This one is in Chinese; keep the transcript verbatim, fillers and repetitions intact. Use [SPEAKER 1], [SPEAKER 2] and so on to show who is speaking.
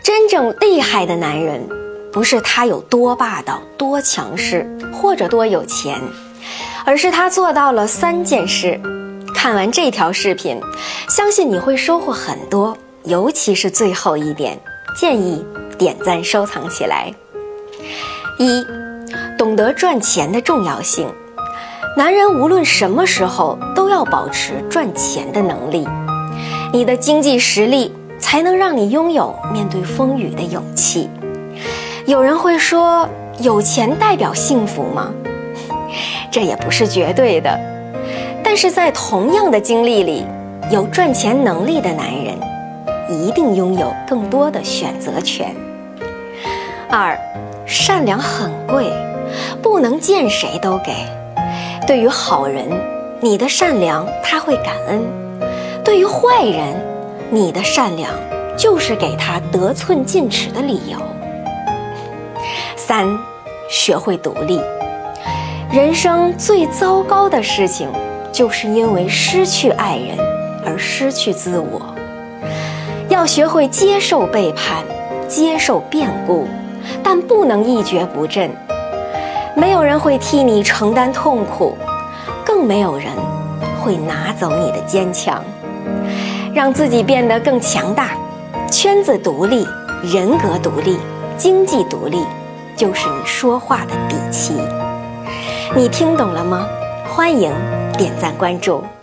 [SPEAKER 1] 真正厉害的男人，不是他有多霸道、多强势，或者多有钱，而是他做到了三件事。看完这条视频，相信你会收获很多，尤其是最后一点，建议点赞收藏起来。一，懂得赚钱的重要性。男人无论什么时候都要保持赚钱的能力，你的经济实力才能让你拥有面对风雨的勇气。有人会说，有钱代表幸福吗？这也不是绝对的，但是在同样的经历里，有赚钱能力的男人一定拥有更多的选择权。二，善良很贵，不能见谁都给。对于好人，你的善良他会感恩；对于坏人，你的善良就是给他得寸进尺的理由。三，学会独立。人生最糟糕的事情，就是因为失去爱人而失去自我。要学会接受背叛，接受变故，但不能一蹶不振。没有人会替你承担痛苦，更没有人会拿走你的坚强。让自己变得更强大，圈子独立，人格独立，经济独立，就是你说话的底气。你听懂了吗？欢迎点赞关注。